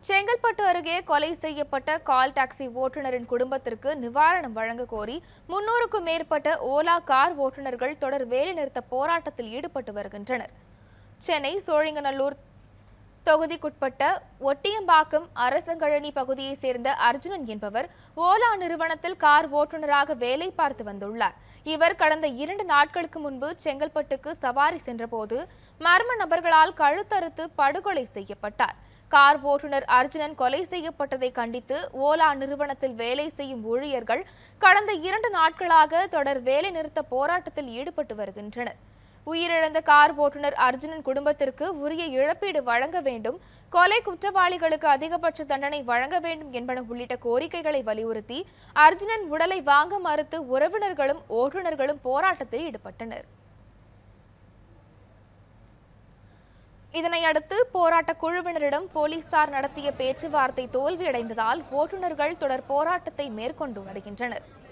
செங்கல்பட்டு அருகே கொலை செய்யப்பட்ட கால் டாக்ஸி ஓட்டுநரின் குடும்பத்திற்கு நிவாரணம் வழங்க கோரி 300க்கும் மேற்பட்ட ஓலா கார் ஓட்டுநர்கள் தொடர் வேலைநிறுத்த போராட்டத்தில் ஈடுபட்டு வருகின்றனர். சென்னை சோழிங்கநல்லூர் தொகுதிக்குட்பட்ட ஒட்டியம்பாக்கம் அரசங்கழனி பகுதியைச் சேர்ந்த அர்ஜுனன் என்பவர் ஓலா நிறுவனத்தில் கார் ஓட்டுநராக வேலை பார்த்து வந்துள்ளார். இவர் கடந்த 2 நாட்களுக்கு முன்பு செங்கல்பட்டுக்கு சவாரி சென்றபோது மர்ம நபர்களால் கழுத்தறுத்து படுகொலை செய்யப்பட்டார். கார் ஓட்டுநர் அர்ஜுனன் கொலை செய்யப்பட்டதை கண்டித்து ஓலா நிறுவனத்தில் வேலை செய்யும் ஊழியர்கள் கடந்த 2 நாட்களாக தொடர் வேலை நிறுத்த போராட்டத்தில் ஈடுபட்டு வருகின்றனர். உயிரிழந்த கார் ஓட்டுநர் அர்ஜுனன் குடும்பத்திற்கு உரிய இழப்பீடு வழங்க வேண்டும், கொலை குற்றவாளிகளுக்கு அதிகபட்ச தண்டனை வழங்க வேண்டும் என்பன உள்ளிட்ட கோரிக்கைகளை வலியுறுத்தி அர்ஜுனன் உடலை வாங்க மறுத்து உறவினர்களும் ஓட்டுநர்களும் போராட்டத்தில் ஈடுபட்டனர். இதனையடுத்து போராட்ட குழுவினரிடம் போலீசார் நடத்திய பேச்சுவார்த்தை தோல்வியடைந்ததால் ஓட்டுநர்கள் தொடர் போராட்டத்தை மேற்கொண்டு வருகின்றனர்.